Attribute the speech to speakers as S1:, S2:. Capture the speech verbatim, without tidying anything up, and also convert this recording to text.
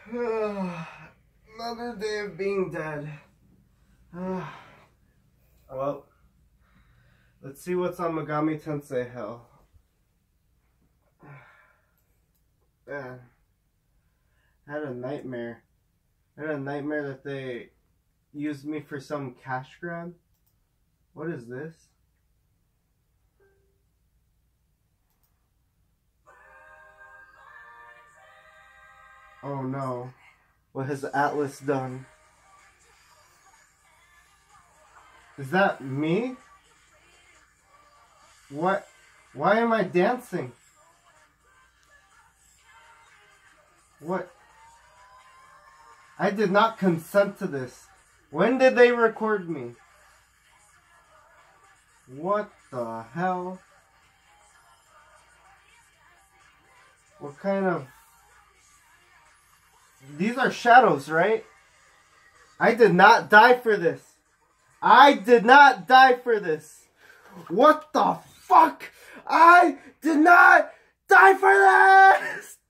S1: Another day of being dead. Well, let's see what's on Megami Tensei Hell. Man, I had a nightmare. I had a nightmare that they used me for some cash grab. What is this? Oh no. What has Atlus done? Is that me? What? Why am I dancing? What? I did not consent to this. When did they record me? What the hell? What kind of... These are shadows, right? I did not die for this. I did not die for this. What the fuck? I did not die for this!